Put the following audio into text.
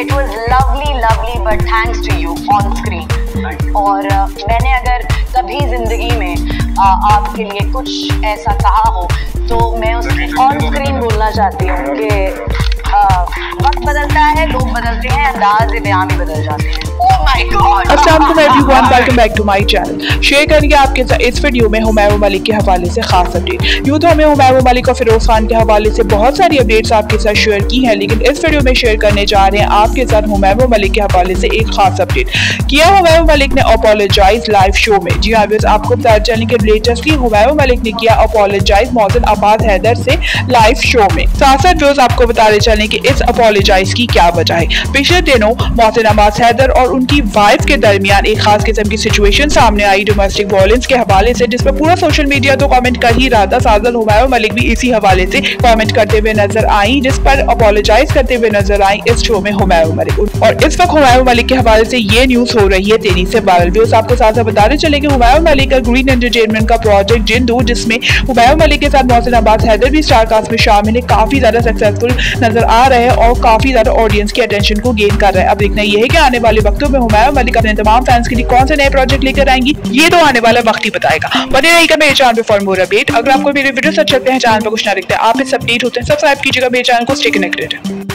It was lovely lovely but thanks to you on screen. और मैंने अगर कभी जिंदगी में आपके लिए कुछ ऐसा कहा हो तो मैं उसकी ऑन स्क्रीन बोलना चाहती हूँ कि वक्त बदलता है, लोग बदलते हैं, अंदाज बयान भी बदल जाते हैं। Oh my God! अस्सलाम वालेकुम everyone, welcome back to my channel. Share करेंगे आपके साथ इस वीडियो में हुमायूं मलिक के हवाले से खास अपडेट। यूँ तो हमें हुमायूं मलिक और फिरोज खान के हवाले से बहुत सारी अपडेट्स आपके साथ शेयर की हैं, लेकिन इस वीडियो में शेयर करने जा रहे हैं आपके साथ हुमायूं मलिक के हवाले से एक खास अपडेट। किया हुमायूं मलिक ने अपोलोजाइज लाइव शो में। जी हाँ, आपको पता चलने के लेटेस्टली हुमायूं मलिक ने किया अपोलोजाइज मोहसिन अब्बास हैदर से लाइव शो में। साथ रोज आपको बताते चलें कि इस अपोलोजाइज की क्या वजह है। पिछले दिनों मोहसिन अब्बास हैदर और उनकी वाइफ के दरमियान एक खास किस्म की सिचुएशन सामने आई डोमेस्टिक वायलेंस के हवाले से, जिसपे पूरा सोशल मीडिया तो कमेंट कर ही रहा था। साजन हुमायूं मलिक भी इसी हवाले से कमेंट करते हुए नजर आई, जिस पर अपोलोजाइज करते हुए नजर आई इस शो में हुमायूं मलिक। और इस वक्त हुमायूं मलिक के हवाले से ये न्यूज हो रही है तेजी से वायरल। व्यूअर्स आपको साथ साथ बताते चले कि हुमायूं मलिक का ग्रीन एंटरटेनमेंट का प्रोजेक्ट जिंदू, जिसमें हुमायूं मलिक के साथ मोहसिन अब्बास हैदर भी स्टार कास्ट में शामिल है, काफी ज्यादा सक्सेसफुल नजर आ रहे हैं और काफी ज्यादा ऑडियंस की अटेंशन को गेन कर रहा है। अब देखना यह है कि आने वाले वक्तों में हुमायूं मलिक अपने तमाम फैंस के लिए कौन से नए प्रोजेक्ट लेकर आएंगी, ये तो आने वाला वक्त ही बताएगा। बने रहिएगा मेरे चैनल पे फॉर मोर अपडेट। अगर आपको मेरे वीडियो अच्छे लगते हैं, चैनल पर कुछ ना दिखता है, आप इस अपडेट होते हैं, सब्सक्राइब कीजिएगा मेरे चैनल को, स्टे कनेक्टेड।